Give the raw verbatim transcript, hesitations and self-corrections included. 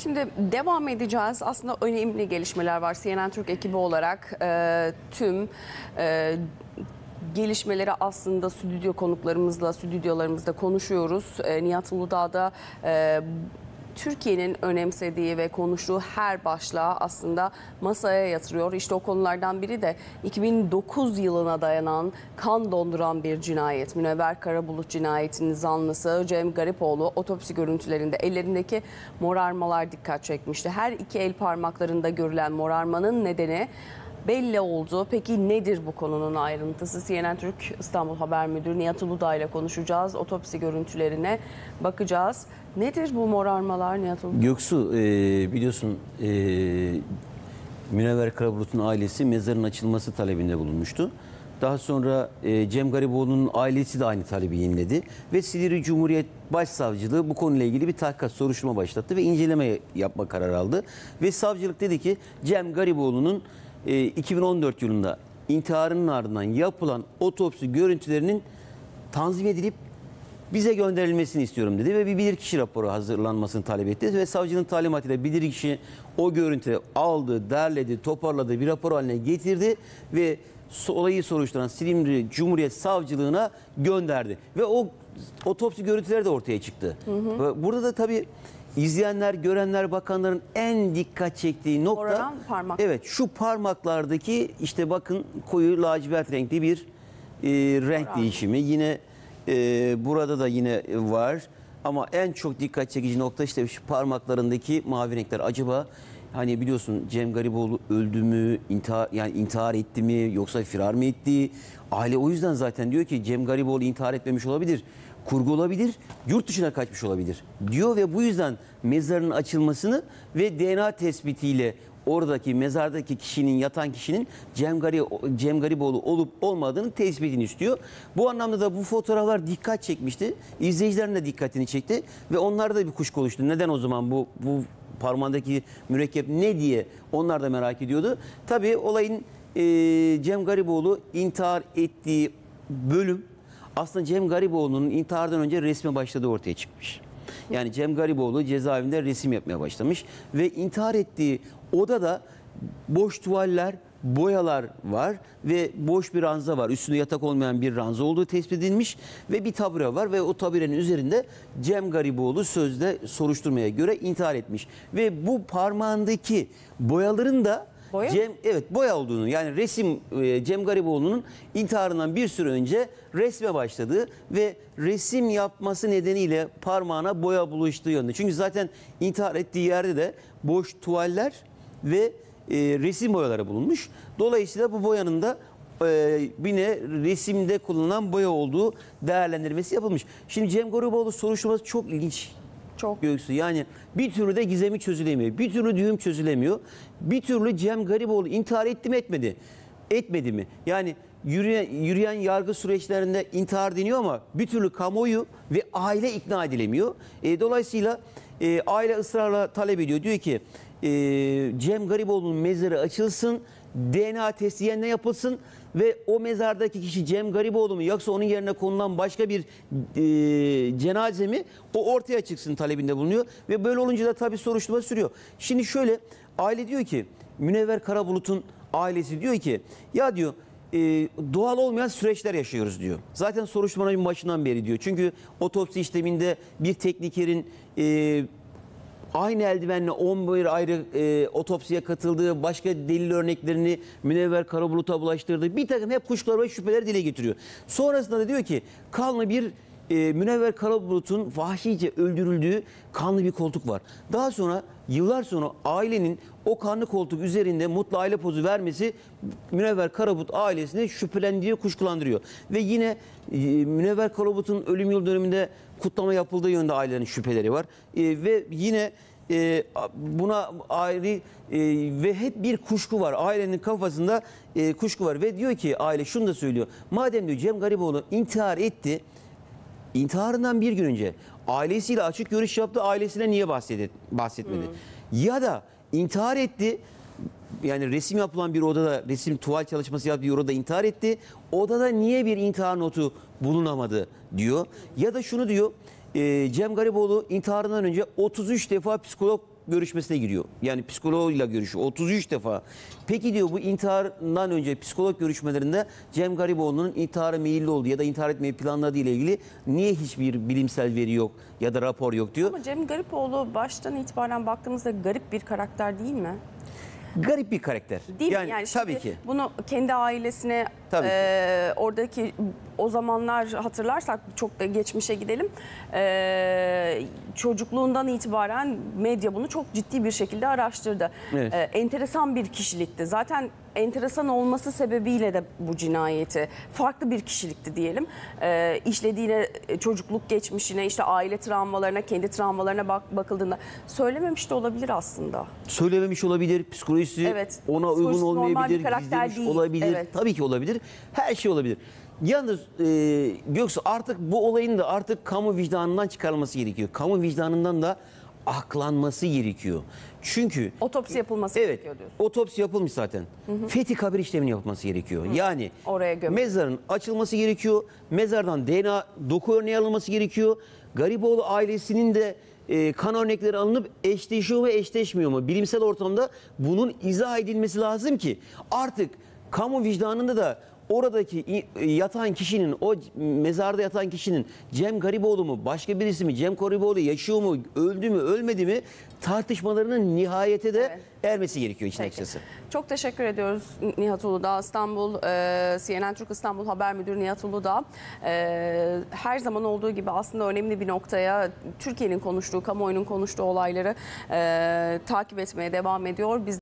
Şimdi devam edeceğiz. Aslında önemli gelişmeler var. C N N Türk ekibi olarak e, tüm e, gelişmeleri aslında stüdyo konuklarımızla, stüdyolarımızda konuşuyoruz. E, Nihat Uludağ da e, Türkiye'nin önemsediği ve konuştuğu her başlığı aslında masaya yatırıyor. İşte o konulardan biri de iki bin dokuz yılına dayanan kan donduran bir cinayet. Münevver Karabulut cinayetinin zanlısı Cem Garipoğlu otopsi görüntülerinde ellerindeki morarmalar dikkat çekmişti. Her iki el parmaklarında görülen morarmanın nedeni belli oldu. Peki nedir bu konunun ayrıntısı? C N N Türk İstanbul Haber Müdürü Nihat Uludağ ile konuşacağız. Otopsi görüntülerine bakacağız. Nedir bu morarmalar Nihat Uludağ? Göksu, e, biliyorsun e, Münevver Karabulut'un ailesi mezarın açılması talebinde bulunmuştu. Daha sonra e, Cem Garipoğlu'nun ailesi de aynı talebi yeniledi. Ve Silivri Cumhuriyet Başsavcılığı bu konuyla ilgili bir tahkikat soruşturma başlattı ve inceleme yapma kararı aldı. Ve savcılık dedi ki Cem Garipoğlu'nun e, iki bin on dört yılında intiharının ardından yapılan otopsi görüntülerinin tanzim edilip bize gönderilmesini istiyorum dedi ve bir bilirkişi raporu hazırlanmasını talep etti ve savcının talimatıyla bilirkişi o görüntüleri aldı, derledi, toparladı, bir rapor haline getirdi ve olayı soruşturan Silivri Cumhuriyet Savcılığına gönderdi ve o otopsi görüntüleri de ortaya çıktı. Hı hı. Burada da tabii izleyenler, görenler, bakanların en dikkat çektiği nokta Oradan parmak. Evet, şu parmaklardaki işte bakın koyu lacivert renkli bir e, renk Oran. değişimi. Yine Ee, burada da yine var ama en çok dikkat çekici nokta işte şu parmaklarındaki mavi renkler. Acaba hani biliyorsun Cem Garipoğlu öldü mü, intihar, yani intihar etti mi yoksa firar mı etti? Aile o yüzden zaten diyor ki Cem Garipoğlu intihar etmemiş olabilir, kurgu olabilir, yurt dışına kaçmış olabilir diyor ve bu yüzden mezarın açılmasını ve D N A tespitiyle oradaki mezardaki kişinin, yatan kişinin Cem, Gari, Cem Garipoğlu olup olmadığını tespitini istiyor. Bu anlamda da bu fotoğraflar dikkat çekmişti. İzleyicilerin de dikkatini çekti ve onlarda da bir kuşku oluştu. Neden o zaman bu bu parmağındaki mürekkep ne diye onlar da merak ediyordu. Tabii olayın e, Cem Garipoğlu intihar ettiği bölüm aslında Cem Garipoğlu'nun intihardan önce resme başladığı ortaya çıkmış. Yani Cem Garipoğlu cezaevinde resim yapmaya başlamış ve intihar ettiği odada boş tuvaller, boyalar var ve boş bir ranza var. Üstünde yatak olmayan bir ranza olduğu tespit edilmiş ve bir tabure var ve o taburenin üzerinde Cem Garipoğlu sözde soruşturmaya göre intihar etmiş. Ve bu parmağındaki boyaların da Boya? Cem evet boya olduğunu, yani resim e, Cem Garipoğlu'nun intiharından bir süre önce resme başladığı ve resim yapması nedeniyle parmağına boya bulaştığı yönde. Çünkü zaten intihar ettiği yerde de boş tuvaller ve e, resim boyaları bulunmuş. Dolayısıyla bu boyanın da e, yine resimde kullanılan boya olduğu değerlendirmesi yapılmış. Şimdi Cem Garipoğlu soruşturması çok ilginç. Çok Göksu. Yani bir türlü de gizemi çözülemiyor. Bir türlü düğüm çözülemiyor. Bir türlü Cem Garipoğlu intihar etti mi etmedi? Etmedi mi? Yani yürüyen, yürüyen yargı süreçlerinde intihar deniyor ama bir türlü kamuoyu ve aile ikna edilemiyor. E, dolayısıyla e, aile ısrarla talep ediyor. Diyor ki e, Cem Garipoğlu'nun mezarı açılsın, D N A testi yeniden yapılsın ve o mezardaki kişi Cem Garipoğlu mu yoksa onun yerine konulan başka bir e, cenaze mi o ortaya çıksın talebinde bulunuyor. Ve böyle olunca da tabii soruşturma sürüyor. Şimdi şöyle aile diyor ki Münevver Karabulut'un ailesi diyor ki ya diyor e, doğal olmayan süreçler yaşıyoruz diyor. Zaten soruşturmanın başından beri diyor. Çünkü otopsi işleminde bir teknikerin e, aynı eldivenle on bir ayrı e, otopsiye katıldığı, başka delil örneklerini Münevver Karabulut'a bulaştırdığı bir takım hep kuşkular ve şüpheler dile getiriyor. Sonrasında da diyor ki kanlı bir e, Münevver Karabulut'un vahşice öldürüldüğü kanlı bir koltuk var. Daha sonra yıllar sonra ailenin o kanlı koltuk üzerinde mutlu aile pozu vermesi Münevver Karabulut ailesini şüphelendiriyor, kuşkulandırıyor. Ve yine e, Münevver Karabulut'un ölüm yıl dönümünde kutlama yapıldığı yönde ailenin şüpheleri var. E, ve yine e, buna ayrı e, ve hep bir kuşku var. Ailenin kafasında e, kuşku var ve diyor ki aile şunu da söylüyor. Madem diyor Cem Garipoğlu intihar etti, intiharından bir gün önce ailesiyle açık görüş yaptı, ailesine niye bahset, bahsetmedi? Hmm. Ya da intihar etti, yani resim yapılan bir odada, resim tuval çalışması yaptığı bir odada intihar etti. Odada niye bir intihar notu bulunamadı diyor. Ya da şunu diyor, e, Cem Garipoğlu intiharından önce otuz üç defa psikolog görüşmesine giriyor. Yani psikoloğuyla görüşüyor otuz üç defa. Peki diyor bu intiharından önce psikolog görüşmelerinde Cem Garipoğlu'nun intihara meyilli olduğu ya da intihar etmeyi planladığı ile ilgili niye hiçbir bilimsel veri yok ya da rapor yok diyor. Ama Cem Garipoğlu baştan itibaren baktığımızda garip bir karakter değil mi? Garip bir karakter. Değil yani, mi? Yani tabii şimdi ki. bunu kendi ailesine, Tabii e, oradaki o zamanlar hatırlarsak çok da geçmişe gidelim. E, çocukluğundan itibaren medya bunu çok ciddi bir şekilde araştırdı. Evet. E, enteresan bir kişilikti. Zaten enteresan olması sebebiyle de bu cinayeti farklı bir kişilikti diyelim. E, işlediğine, çocukluk geçmişine, işte aile travmalarına, kendi travmalarına bak, bakıldığında söylememiş de olabilir aslında. Söylememiş olabilir, psikolojisi Evet. ona uygun Psikolojisi normal bir olmayabilir, karakter gizlemiş değil. olabilir. Evet. Tabii ki olabilir. Her şey olabilir. Yalnız e, Göksu artık bu olayın da artık kamu vicdanından çıkarılması gerekiyor. Kamu vicdanından da aklanması gerekiyor. Çünkü Otopsi yapılması evet, gerekiyor diyorsun. otopsi yapılmış zaten. Fethi kabir işleminin yapılması gerekiyor. Yani Oraya gömülü. mezarın açılması gerekiyor. Mezardan D N A doku örneği alınması gerekiyor. Garipoğlu ailesinin de e, kan örnekleri alınıp eşleşiyor mu eşleşmiyor mu? Bilimsel ortamda bunun izah edilmesi lazım ki artık kamu vicdanında da oradaki yatan kişinin, o mezarda yatan kişinin Cem Garipoğlu mu, başka birisi mi, Cem Garipoğlu yaşıyor mu, öldü mü, ölmedi mi tartışmalarının nihayete de Evet. ermesi gerekiyor işin Peki. açıkçası. Çok teşekkür ediyoruz Nihat Uludağ. İstanbul, e, C N N Türk İstanbul Haber Müdürü Nihat Uludağ. E, her zaman olduğu gibi aslında önemli bir noktaya Türkiye'nin konuştuğu, kamuoyunun konuştuğu olayları e, takip etmeye devam ediyor. Biz